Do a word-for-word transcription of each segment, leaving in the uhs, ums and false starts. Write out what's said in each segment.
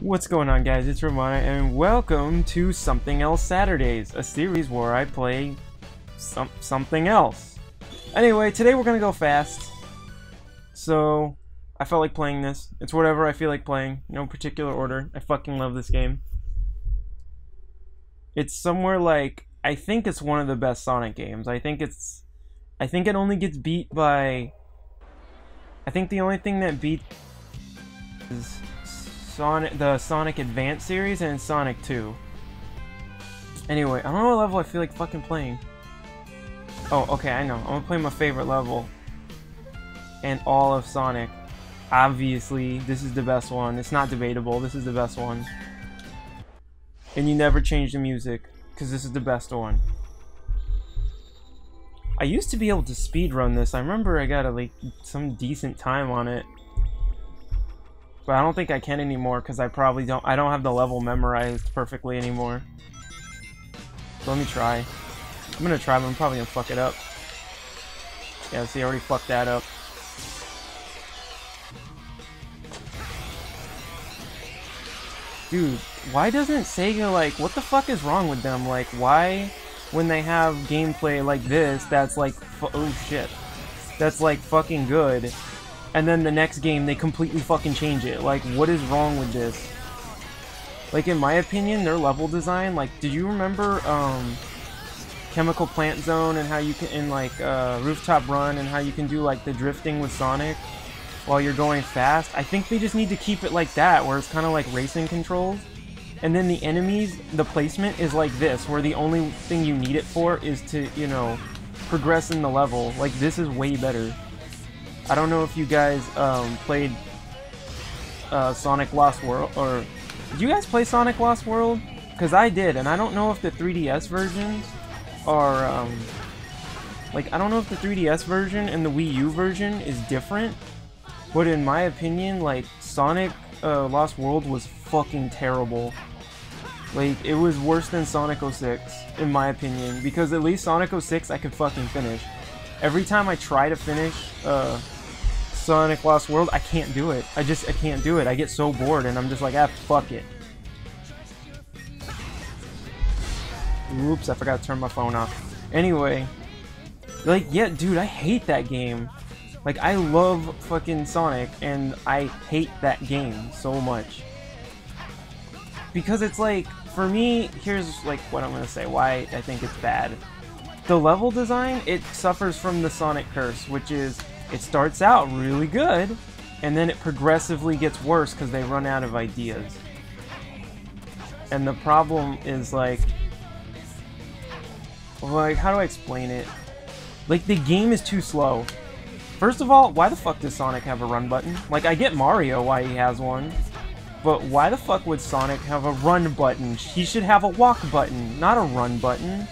What's going on, guys? It's Ramona, and welcome to Something Else Saturdays, a series where I play some something else. Anyway, today we're gonna go fast. So, I felt like playing this. It's whatever I feel like playing, no particular order. I fucking love this game. It's somewhere like, I think it's one of the best Sonic games. I think it's, I think it only gets beat by, I think the only thing that beat is Sonic, the Sonic Advance series, and Sonic two. Anyway, I don't know what level I feel like fucking playing. Oh, okay, I know. I'm gonna play my favorite level. And all of Sonic. Obviously, this is the best one. It's not debatable. This is the best one. And you never change the music, because this is the best one. I used to be able to speedrun this. I remember I got a, like some decent time on it. But I don't think I can anymore because I probably don't I don't have the level memorized perfectly anymore. So let me try. I'm gonna try, but I'm probably gonna fuck it up. Yeah, see, I already fucked that up. Dude, why doesn't Sega, like, what the fuck is wrong with them? Like, why, when they have gameplay like this, that's like, fu oh shit, that's like fucking good, and then the next game they completely fucking change it? Like, what is wrong with this? Like, in my opinion, their level design, like, did you remember um Chemical Plant Zone and how you can, in like uh Rooftop Run, and how you can do like the drifting with Sonic while you're going fast? I think they just need to keep it like that, where it's kind of like racing controls, and then the enemies, the placement is like this, where the only thing you need it for is to, you know, progress in the level. Like, this is way better. I don't know if you guys um, played uh, Sonic Lost World, or did you guys play Sonic Lost World? Because I did, and I don't know if the three D S versions are, um, like, I don't know if the three D S version and the Wii U version is different, but in my opinion, like, Sonic uh, Lost World was fucking terrible. Like, it was worse than Sonic oh six, in my opinion, because at least Sonic oh six I could fucking finish. Every time I try to finish uh, Sonic Lost World, I can't do it. I just, I can't do it. I get so bored, and I'm just like, ah, fuck it. Oops, I forgot to turn my phone off. Anyway, like, yeah, dude, I hate that game. Like, I love fucking Sonic, and I hate that game so much. Because it's like, for me, here's like what I'm gonna say, why I think it's bad. The level design, it suffers from the Sonic curse, which is, it starts out really good, and then it progressively gets worse because they run out of ideas. And the problem is, like, like, how do I explain it? Like, the game is too slow. First of all, why the fuck does Sonic have a run button? Like, I get Mario why he has one, but why the fuck would Sonic have a run button? He should have a walk button, not a run button.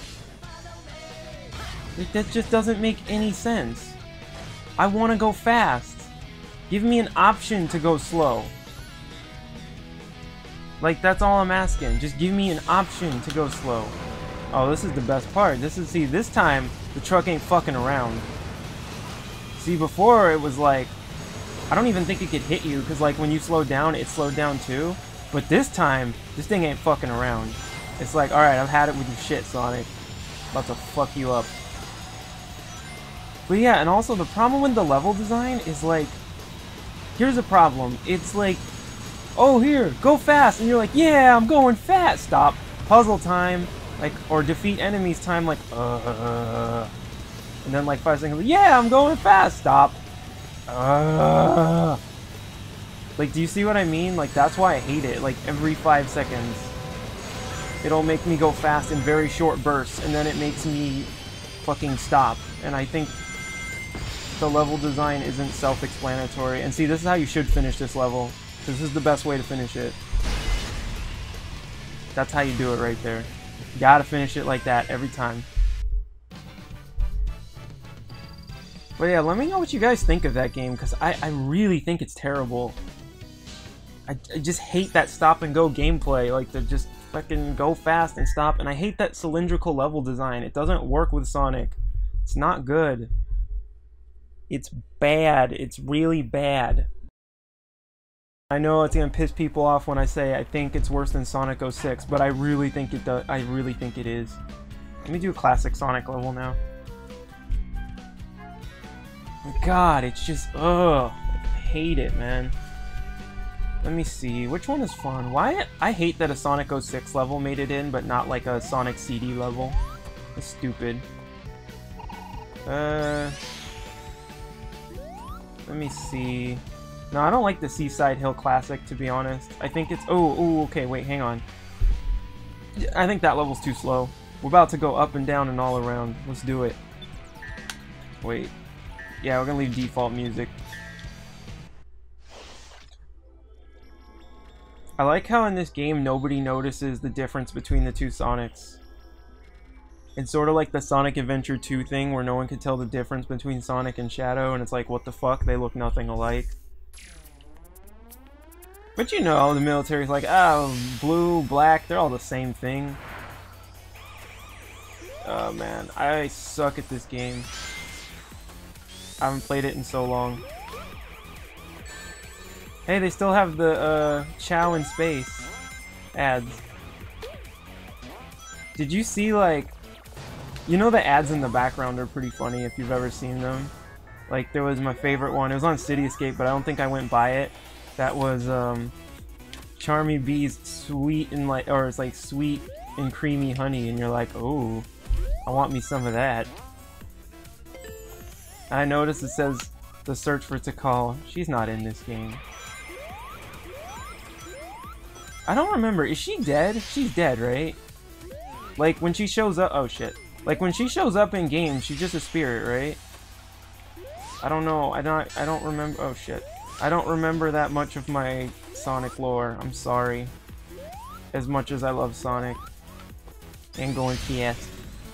Like, that just doesn't make any sense. I want to go fast. Give me an option to go slow. Like, that's all I'm asking. Just give me an option to go slow. Oh, this is the best part. This is, see, this time, the truck ain't fucking around. See, before, it was like, I don't even think it could hit you, because, like, when you slow down, it slowed down too. But this time, this thing ain't fucking around. It's like, alright, I've had it with your shit, Sonic. About to fuck you up. But yeah, and also the problem with the level design is, like, here's a problem. It's like, oh, here, go fast, and you're like, yeah, I'm going fast. Stop. Puzzle time, like, or defeat enemies time, like, uh, and then like five seconds, yeah, I'm going fast. Stop. Uh, like, do you see what I mean? Like, that's why I hate it. Like, every five seconds, it'll make me go fast in very short bursts, and then it makes me fucking stop. And I think the level design isn't self-explanatory. And see, this is how you should finish this level. This is the best way to finish it. That's how you do it right there. You gotta finish it like that every time. But yeah, let me know what you guys think of that game, because I, I really think it's terrible. I, I just hate that stop and go gameplay, like to just fucking go fast and stop, and I hate that cylindrical level design. It doesn't work with Sonic. It's not good. It's bad. It's really bad. I know it's gonna piss people off when I say I think it's worse than Sonic oh six, but I really think it does. I really think it is. Let me do a classic Sonic level now. God, it's just ugh. I hate it, man. Let me see. Which one is fun? Why? I hate that a Sonic oh six level made it in, but not like a Sonic C D level. It's stupid. Uh. Let me see. No, I don't like the Seaside Hill Classic, to be honest. I think it's... Oh, oh, okay, wait, hang on. I think that level's too slow. We're about to go up and down and all around. Let's do it. Wait. Yeah, we're gonna leave default music. I like how in this game nobody notices the difference between the two Sonics. It's sort of like the Sonic Adventure two thing where no one could tell the difference between Sonic and Shadow, and it's like, what the fuck? They look nothing alike. But you know, the military's like, oh, blue, black, they're all the same thing. Oh man, I suck at this game. I haven't played it in so long. Hey, they still have the uh, Chow in Space ads. Did you see, like, you know the ads in the background are pretty funny if you've ever seen them. Like, there was my favorite one. It was on City Escape, but I don't think I went by it. That was um, Charmy Bee's sweet and like, or it's like sweet and creamy honey, and you're like, oh, I want me some of that. I noticed it says the search for Tikal. She's not in this game. I don't remember. Is she dead? She's dead, right? Like when she shows up. Oh shit. Like when she shows up in games, she's just a spirit, right? I don't know. I don't. I don't remember. Oh shit. I don't remember that much of my Sonic lore. I'm sorry. As much as I love Sonic and going Fyast.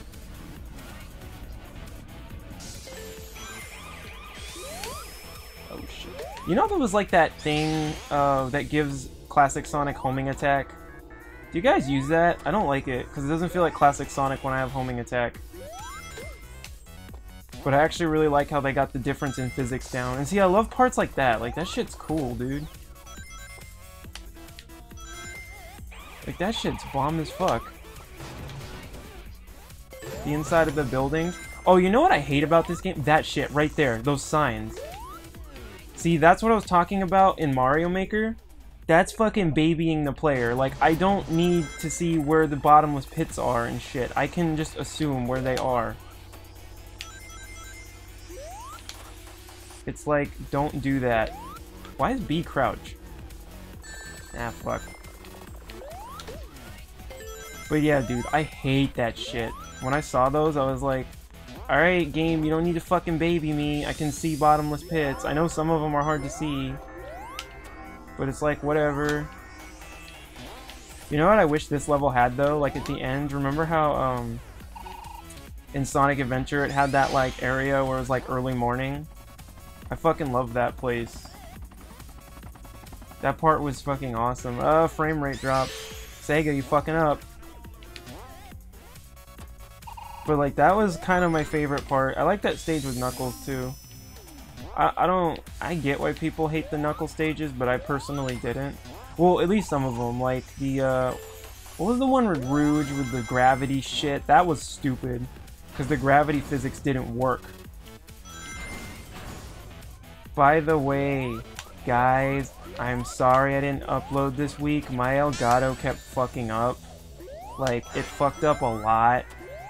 Oh shit. You know there was like that thing uh, that gives Classic Sonic homing attack? Do you guys use that? I don't like it because it doesn't feel like Classic Sonic when I have homing attack. But I actually really like how they got the difference in physics down. And see, I love parts like that. Like, that shit's cool, dude. Like, that shit's bomb as fuck. The inside of the building. Oh, you know what I hate about this game? That shit right there. Those signs. See, that's what I was talking about in Mario Maker. That's fucking babying the player. Like, I don't need to see where the bottomless pits are and shit. I can just assume where they are. It's like, don't do that. Why is B crouch? Ah, fuck. But yeah, dude, I hate that shit. When I saw those, I was like, alright, game, you don't need to fucking baby me. I can see bottomless pits. I know some of them are hard to see. But it's like, whatever. You know what I wish this level had, though? Like, at the end, remember how, um... in Sonic Adventure, it had that, like, area where it was, like, early morning? I fucking love that place. That part was fucking awesome. Uh, frame rate drop. Sega, you fucking up. But, like, that was kind of my favorite part. I like that stage with Knuckles, too. I, I don't... I get why people hate the Knuckles stages, but I personally didn't. Well, at least some of them. Like, the, uh... what was the one with Rouge with the gravity shit? That was stupid. Because the gravity physics didn't work. By the way, guys, I'm sorry I didn't upload this week. My Elgato kept fucking up. Like, it fucked up a lot.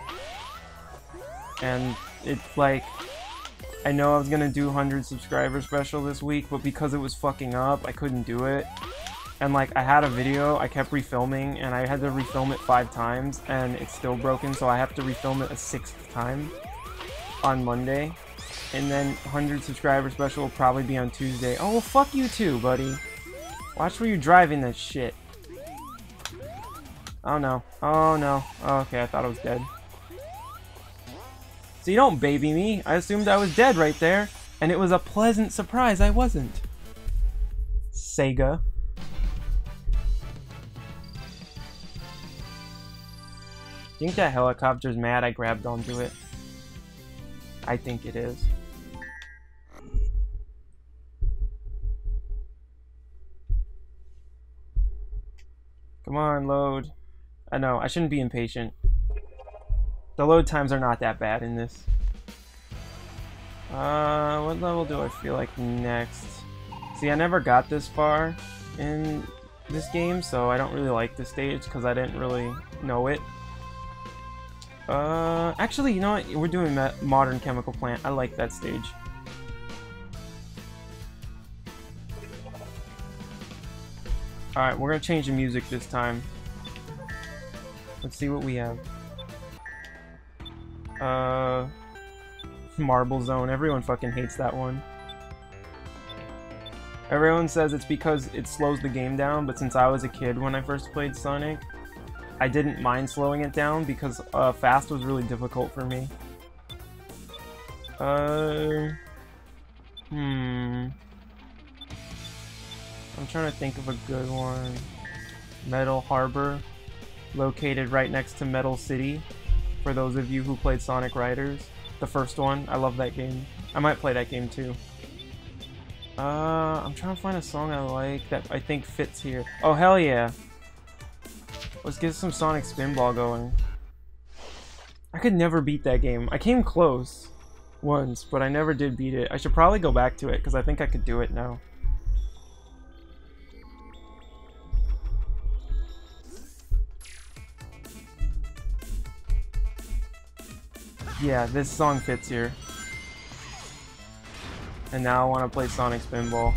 And it's like, I know I was gonna do one hundred subscriber special this week, but because it was fucking up, I couldn't do it. And like, I had a video, I kept refilming, and I had to refilm it five times, and it's still broken, so I have to refilm it a sixth time on Monday. And then one hundred subscriber special will probably be on Tuesday. Oh, well, fuck you too, buddy. Watch where you're driving that shit. Oh, no. Oh, no. Oh, okay, I thought I was dead. So you don't baby me. I assumed I was dead right there. And it was a pleasant surprise I wasn't. Sega. Think that helicopter's mad I grabbed onto it? I think it is. Come on, load. I know, I shouldn't be impatient. The load times are not that bad in this. Uh, what level do I feel like next? See, I never got this far in this game, so I don't really like this stage because I didn't really know it. Uh, actually, you know what? We're doing Modern Chemical Plant. I like that stage. Alright, we're gonna change the music this time. Let's see what we have. Uh, Marble Zone. Everyone fucking hates that one. Everyone says it's because it slows the game down, but since I was a kid when I first played Sonic, I didn't mind slowing it down because uh, Fast was really difficult for me. Uh, hmm. I'm trying to think of a good one. Metal Harbor, located right next to Metal City. For those of you who played Sonic Riders, the first one, I love that game. I might play that game too. Uh, I'm trying to find a song I like that I think fits here. Oh, hell yeah. Let's get some Sonic Spinball going. I could never beat that game. I came close once, but I never did beat it. I should probably go back to it, because I think I could do it now. Yeah, this song fits here. And now I want to play Sonic Spinball.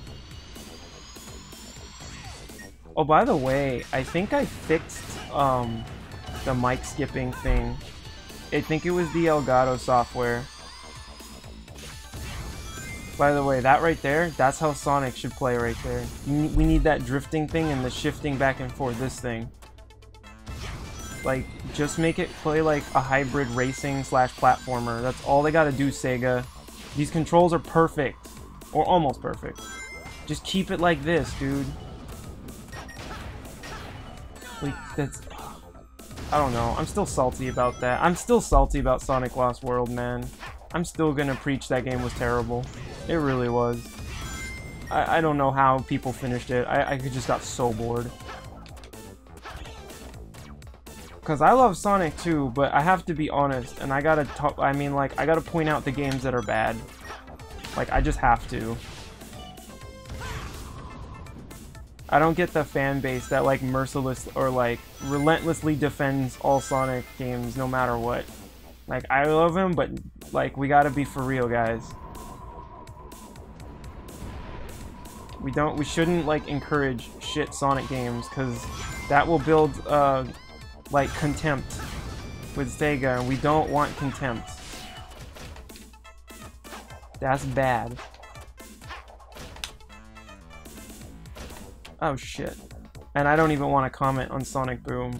Oh, by the way, I think I fixed um, the mic skipping thing. I think it was the Elgato software. By the way, that right there, that's how Sonic should play right there. We need that drifting thing and the shifting back and forth, this thing. Like, just make it play like a hybrid racing slash platformer. That's all they gotta do, Sega. These controls are perfect. Or almost perfect. Just keep it like this, dude. Like, that's... I don't know. I'm still salty about that. I'm still salty about Sonic Lost World, man. I'm still gonna preach that game was terrible. It really was. I, I don't know how people finished it. I, I just got so bored. Because I love Sonic too, but I have to be honest, and I gotta talk, I mean, like, I gotta point out the games that are bad. Like, I just have to. I don't get the fan base that, like, merciless or, like, relentlessly defends all Sonic games no matter what. Like, I love them, but, like, we gotta be for real, guys. We don't, we shouldn't, like, encourage shit Sonic games, because that will build, uh... like contempt with Sega, and we don't want contempt. That's bad. Oh shit. And I don't even want to comment on Sonic Boom.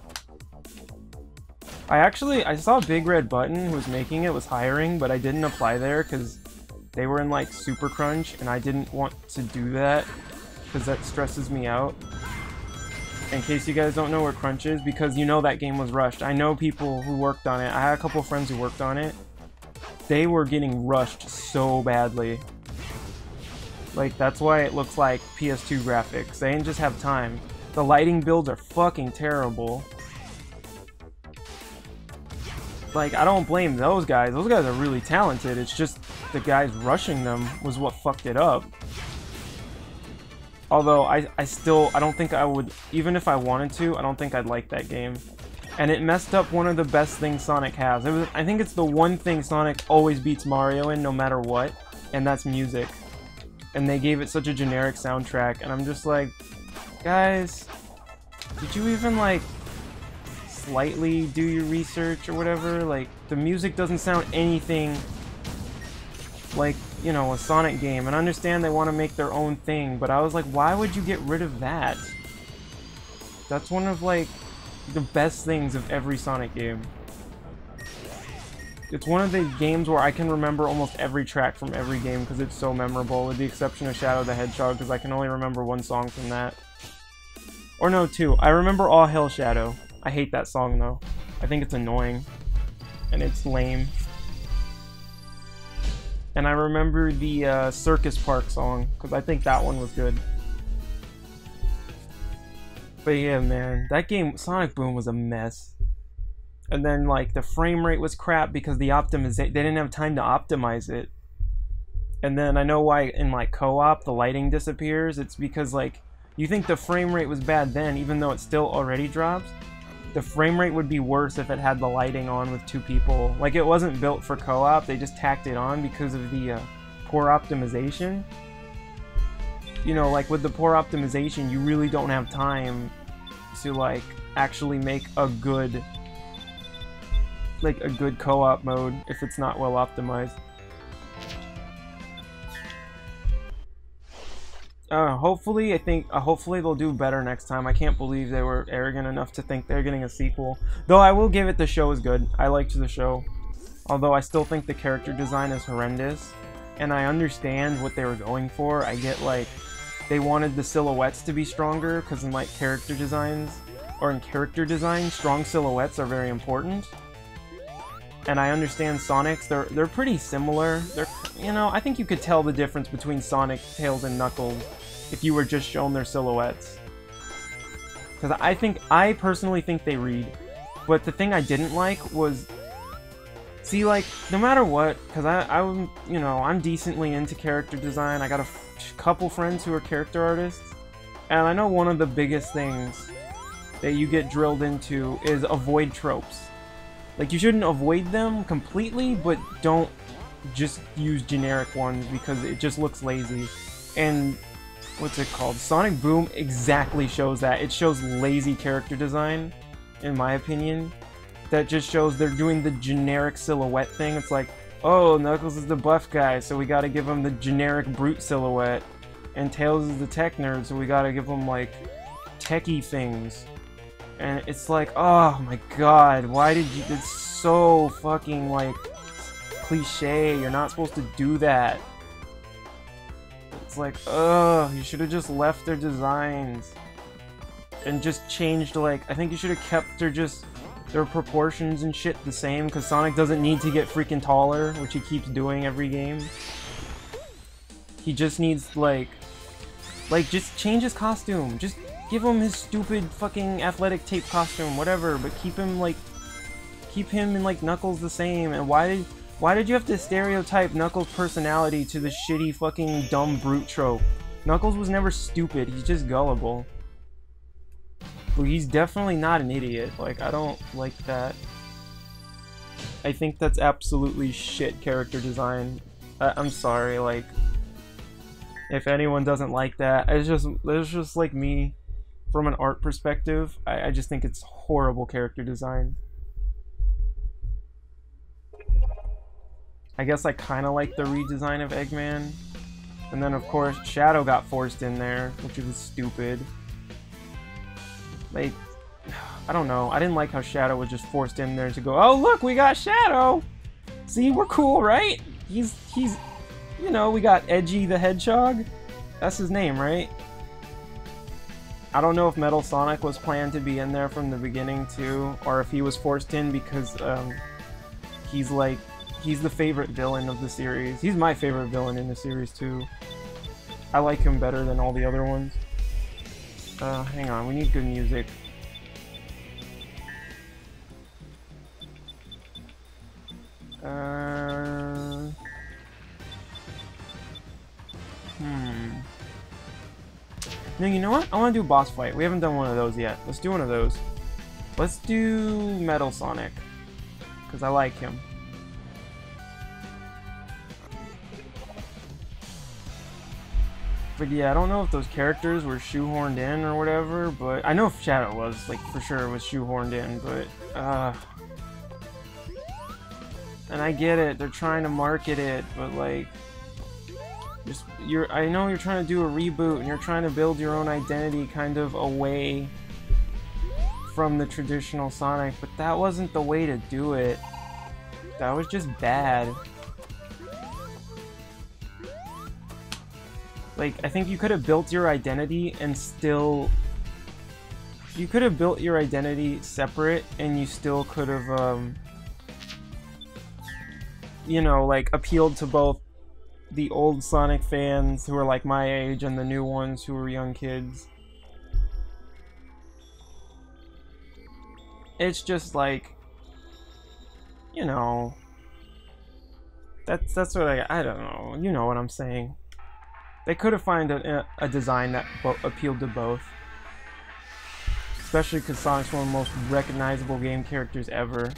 I actually, I saw Big Red Button, who was making it, was hiring, but I didn't apply there because they were in like Super Crunch, and I didn't want to do that because that stresses me out. In case you guys don't know where Crunch is, because you know that game was rushed. I know people who worked on it. I had a couple of friends who worked on it. They were getting rushed so badly. Like, that's why it looks like P S two graphics. They didn't just have time. The lighting builds are fucking terrible. Like, I don't blame those guys. Those guys are really talented. It's just the guys rushing them was what fucked it up. Although, I, I still, I don't think I would, even if I wanted to, I don't think I'd like that game. And it messed up one of the best things Sonic has. It was, I think it's the one thing Sonic always beats Mario in, no matter what, and that's music. And they gave it such a generic soundtrack, and I'm just like, guys, did you even, like, slightly do your research or whatever? Like, the music doesn't sound anything like, you know, a Sonic game, and I understand they want to make their own thing, but I was like, why would you get rid of that? That's one of, like, the best things of every Sonic game. It's one of the games where I can remember almost every track from every game because it's so memorable, with the exception of Shadow the Hedgehog, because I can only remember one song from that. Or no, two. I remember All Hail Shadow. I hate that song, though. I think it's annoying. And it's lame. And I remember the uh, Circus Park song, because I think that one was good. But yeah, man, that game, Sonic Boom, was a mess. And then, like, the frame rate was crap because the optimization, they didn't have time to optimize it. And then I know why in, like, co-op, the lighting disappears. It's because, like, you think the frame rate was bad then, even though it still already drops. The frame rate would be worse if it had the lighting on with two people. Like, it wasn't built for co-op, they just tacked it on because of the uh, poor optimization. You know, like, with the poor optimization, you really don't have time to, like, actually make a good... like a good co-op mode if it's not well optimized. Uh, hopefully, I think, uh, hopefully they'll do better next time. I can't believe they were arrogant enough to think they're getting a sequel. Though I will give it, the show is good. I liked the show. Although I still think the character design is horrendous. And I understand what they were going for. I get, like, they wanted the silhouettes to be stronger, because in, like, character designs, or in character design, strong silhouettes are very important. And I understand Sonic's, they're they're pretty similar. They're, you know, I think you could tell the difference between Sonic, Tails, and Knuckles if you were just shown their silhouettes. Because I think, I personally think they read. But the thing I didn't like was, see, like, no matter what, because I, I'm, you know, I'm decently into character design. I got a f couple friends who are character artists. And I know one of the biggest things that you get drilled into is avoid tropes. Like, you shouldn't avoid them completely, but don't just use generic ones because it just looks lazy. And, what's it called? Sonic Boom exactly shows that. It shows lazy character design, in my opinion. That just shows they're doing the generic silhouette thing. It's like, oh, Knuckles is the buff guy, so we gotta give him the generic brute silhouette. And Tails is the tech nerd, so we gotta give him, like, techie things. And it's like, oh my god, why did you, it's so fucking, like, cliche, you're not supposed to do that. It's like, ugh, you should have just left their designs. And just changed, like, I think you should have kept their just, their proportions and shit the same, because Sonic doesn't need to get freaking taller, which he keeps doing every game. He just needs, like, like, just change his costume, just give him his stupid fucking athletic tape costume, whatever, but keep him, like, keep him and, like, Knuckles the same. And why did, why did you have to stereotype Knuckles' personality to the shitty fucking dumb brute trope? Knuckles was never stupid, he's just gullible. But he's definitely not an idiot, like, I don't like that. I think that's absolutely shit character design. I I'm sorry, like, if anyone doesn't like that, it's just, it's just like me. From an art perspective, I, I just think it's horrible character design. I guess I kind of like the redesign of Eggman. And then, of course, Shadow got forced in there, which was stupid. Like, I don't know. I didn't like how Shadow was just forced in there to go, oh, look, we got Shadow! See, we're cool, right? He's, he's, you know, we got Edgy the Hedgehog. That's his name, right? I don't know if Metal Sonic was planned to be in there from the beginning too, or if he was forced in because um, he's like, he's the favorite villain of the series. He's my favorite villain in the series too. I like him better than all the other ones. Uh, hang on, we need good music. Uh, hmm. No, you know what? I want to do a boss fight. We haven't done one of those yet. Let's do one of those. Let's do Metal Sonic. Because I like him. But yeah, I don't know if those characters were shoehorned in or whatever, but I know if Shadow was, like, for sure was shoehorned in, but, uh... and I get it, they're trying to market it, but, like... Just, you're, I know you're trying to do a reboot, and you're trying to build your own identity kind of away from the traditional Sonic, but that wasn't the way to do it. That was just bad. Like, I think you could have built your identity and still... You could have built your identity separate, and you still could have, um... you know, like, appealed to both the old Sonic fans who are like my age and the new ones who are young kids. it's just like, you know, that's that's what I I don't know. You know what I'm saying? They could have found a, a design that bo appealed to both, especially because Sonic's one of the most recognizable game characters ever.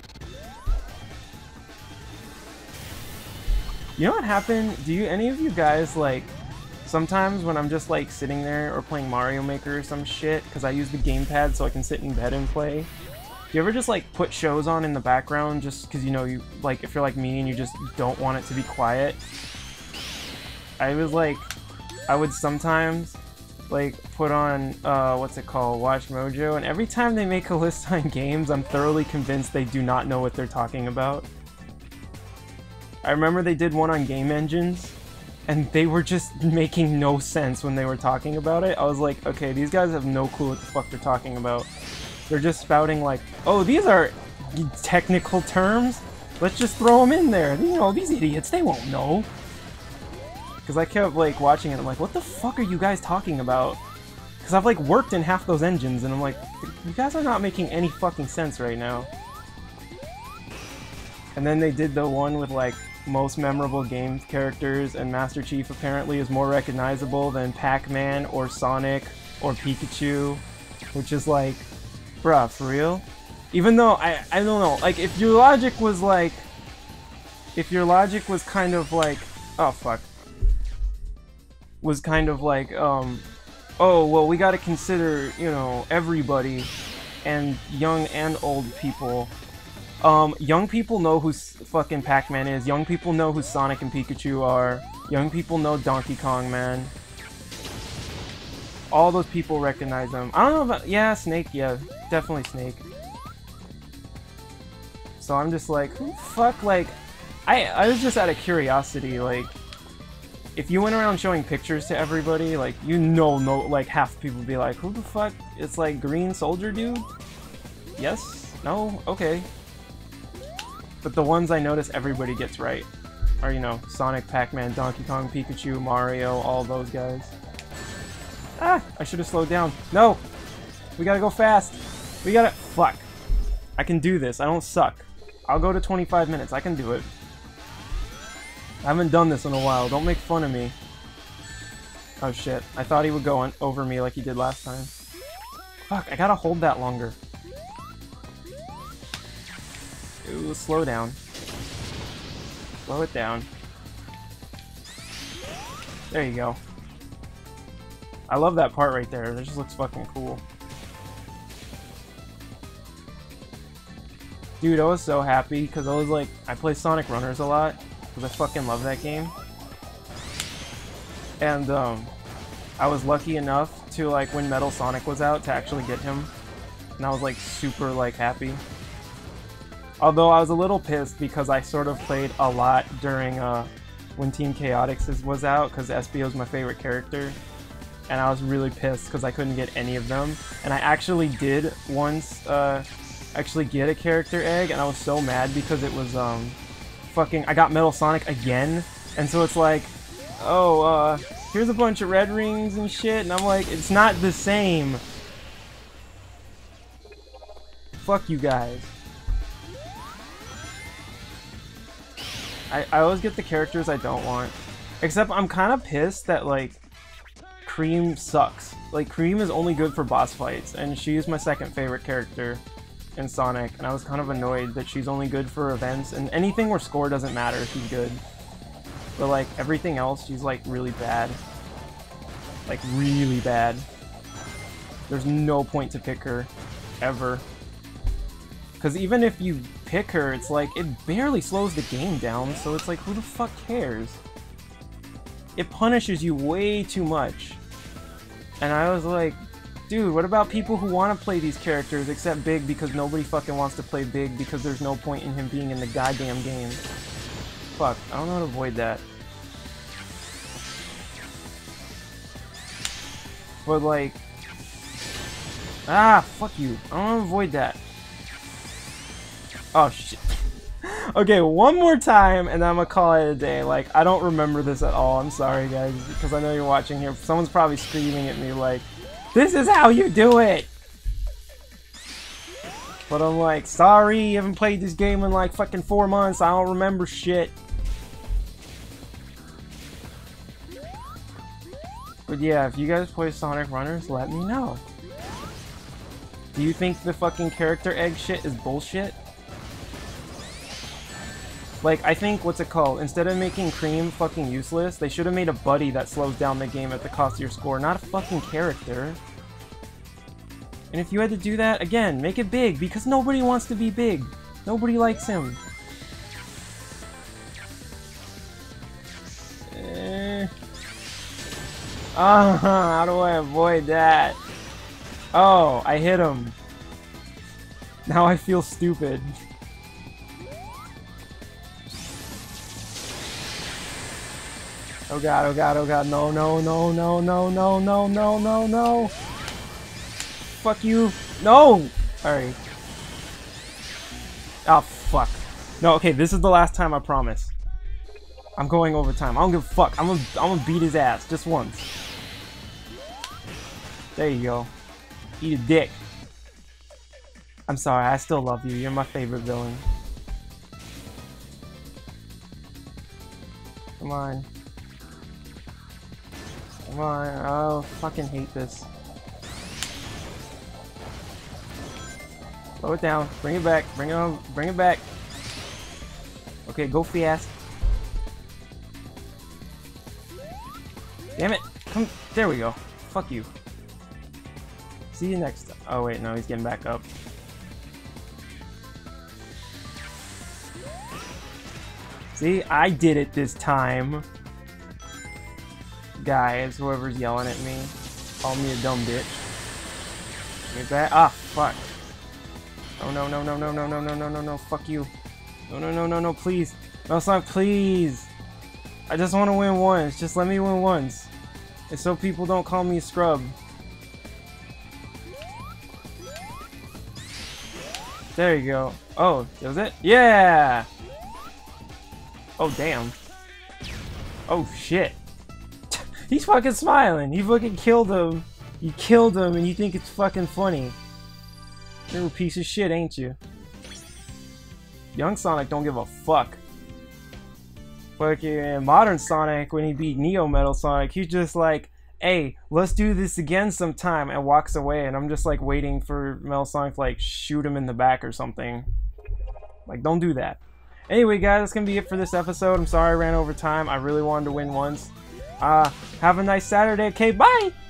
You know what happened? Do you any of you guys like? Sometimes when I'm just like sitting there or playing Mario Maker or some shit, because I use the gamepad so I can sit in bed and play. Do you ever just like put shows on in the background just because you know you like if you're like me and you just don't want it to be quiet? I was like, I would sometimes like put on uh, what's it called, Watch Mojo, and every time they make a list on games, I'm thoroughly convinced they do not know what they're talking about. I remember they did one on game engines, and they were just making no sense when they were talking about it. I was like, okay, these guys have no clue what the fuck they're talking about. They're just spouting like, oh, these are technical terms? Let's just throw them in there. You know, these idiots, they won't know. Because I kept like watching it, I'm like, what the fuck are you guys talking about? Because I've like worked in half those engines, and I'm like, you guys are not making any fucking sense right now. And then they did the one with like, most memorable game characters, and Master Chief apparently is more recognizable than Pac-Man or Sonic or Pikachu, which is like, bruh, for real? Even though, I, I don't know, like, if your logic was like, if your logic was kind of like, oh fuck, was kind of like, um, oh, well, we gotta consider, you know, everybody, and young and old people. Um, young people know who fucking Pac-Man is. Young people know who Sonic and Pikachu are. Young people know Donkey Kong, man. All those people recognize them. I don't know about... Yeah, Snake, yeah. Definitely Snake. So I'm just like, who the fuck, like... I, I was just out of curiosity, like... If you went around showing pictures to everybody, like, you know, no, like, half the people would be like, who the fuck? It's like Green Soldier dude? Yes? No? Okay. But the ones I notice everybody gets right are, you know, Sonic, Pac-Man, Donkey Kong, Pikachu, Mario, all those guys. Ah! I should have slowed down. No! We gotta go fast! We gotta... Fuck. I can do this. I don't suck. I'll go to twenty-five minutes. I can do it. I haven't done this in a while. Don't make fun of me. Oh shit. I thought he would go on over me like he did last time. Fuck, I gotta hold that longer. Ooh, slow down. Slow it down. There you go. I love that part right there. It just looks fucking cool. Dude, I was so happy because I was like, I play Sonic Runners a lot because I fucking love that game. And um, I was lucky enough to like when Metal Sonic was out to actually get him, and I was like super like happy. Although I was a little pissed because I sort of played a lot during uh, when Team Chaotix was out because S B O is my favorite character, and I was really pissed because I couldn't get any of them. And I actually did once uh, actually get a character egg, and I was so mad because it was um, fucking I got Metal Sonic again, and so it's like, oh, uh, here's a bunch of red rings and shit, and I'm like, it's not the same. Fuck you guys. I, I always get the characters I don't want. Except I'm kind of pissed that, like, Cream sucks. Like, Cream is only good for boss fights, and she's my second favorite character in Sonic, and I was kind of annoyed that she's only good for events, and anything where score doesn't matter, she's good. But, like, everything else, she's, like, really bad. Like, really bad. There's no point to pick her. Ever. Because even if you pick her, it's like, it barely slows the game down, so it's like, who the fuck cares? It punishes you way too much. And I was like, dude, what about people who want to play these characters except Big because nobody fucking wants to play Big because there's no point in him being in the goddamn game? Fuck, I don't know how to avoid that. But like... Ah, fuck you. I don't want to avoid that. Oh shit. Okay, one more time and then I'm gonna call it a day. Like, I don't remember this at all. I'm sorry guys, because I know you're watching here. Someone's probably screaming at me like, this is how you do it! But I'm like, sorry, you haven't played this game in like fucking four months. I don't remember shit. But yeah, if you guys play Sonic Runners, let me know. Do you think the fucking character egg shit is bullshit? Like, I think, what's it called? Instead of making Cream fucking useless, they should have made a buddy that slows down the game at the cost of your score, not a fucking character. And if you had to do that, again, make it big, because nobody wants to be big. Nobody likes him. Eh. Ah, how do I avoid that? Oh, I hit him. Now I feel stupid. Oh god, oh god, oh god, no, no, no, no, no, no, no, no, no, no. Fuck you. No! Alright. Oh, fuck. No, okay, this is the last time, I promise. I'm going overtime. I don't give a fuck. I'm gonna, I'm gonna beat his ass just once. There you go. Eat a dick. I'm sorry, I still love you. You're my favorite villain. Come on. Come on. Oh, fucking hate this. Slow it down. Bring it back. Bring it on. Bring it back. Okay, go Fyast. Damn it. Come. There we go. Fuck you. See you next time. Oh, wait. No, he's getting back up. See? I did it this time. Guys, whoever's yelling at me. Call me a dumb bitch. Get back. Ah, fuck. Oh no no no no no no no no no no fuck you. No no no no no please. No Sonic, please. I just want to win once. Just let me win once. And so people don't call me a scrub. There you go. Oh, that was it? Yeah! Oh damn. Oh shit. He's fucking smiling. You fucking killed him. You killed him and you think it's fucking funny. You're a piece of shit, ain't you? Young Sonic don't give a fuck. Fucking modern Sonic, when he beat Neo Metal Sonic, he's just like, hey, let's do this again sometime, and walks away, and I'm just like waiting for Metal Sonic to like shoot him in the back or something. Like, don't do that. Anyway, guys, that's gonna be it for this episode. I'm sorry I ran over time. I really wanted to win once. Uh, have a nice Saturday. Okay, bye!